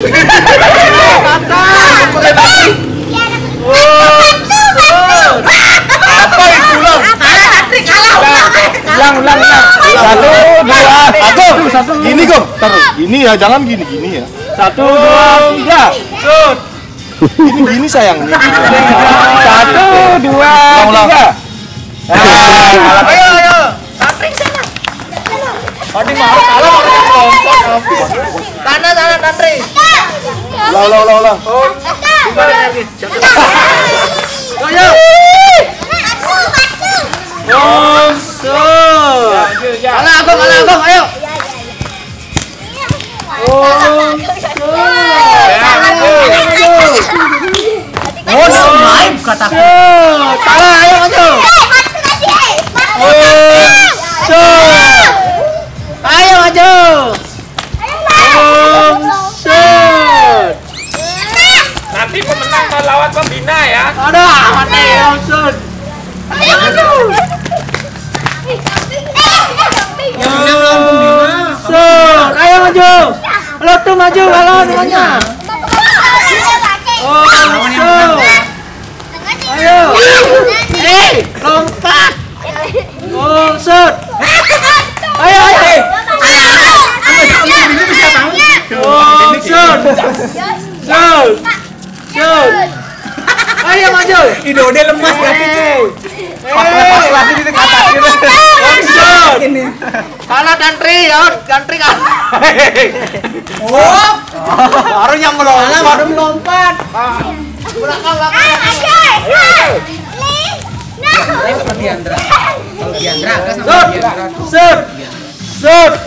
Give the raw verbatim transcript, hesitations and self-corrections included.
Apa itu ulang? Kalah Patrick, kalah. Ulang, ulang, ulang. Satu, dua, Satu, satu. Gini Gom, taruh. Gini ya, jangan gini gini ya. Satu, dua, tiga. Shoot. Gini gini sayang. Satu, dua, tiga. Ayo ayo. Patrick sana. Tadi mau kalah mau lompat. Sana sana Patrick. Ulang ulang ulang ulang. Ayo. Om shoot. Kalah Abang, kalah Abang, ayo. Oh, main kataku. Kalah, ayo maju. Shoot. Ayo maju. Om shoot. Nanti pemenang melawan pembina ya. Ada, mati langsung. Ayo maju. Shoot. Ayo maju. Lo tuh maju kalau namanya. Oh, shoot. Ayo. Eh, lompat. Oh, shoot. Ayo, ayo. Oh, shoot. Shoot. Shoot. Ayo maju. Idode lemas lagi cuy. Pas lagi di kata gitu. shoot. Kalah Dantri, ya. Dantri kalah. Oh. Baru yang melompat. Baru melompat. Belakang, belakang. Seperti Andra. Kalau Diandra kan sama Shoot. Diandra. Shoot. Shoot.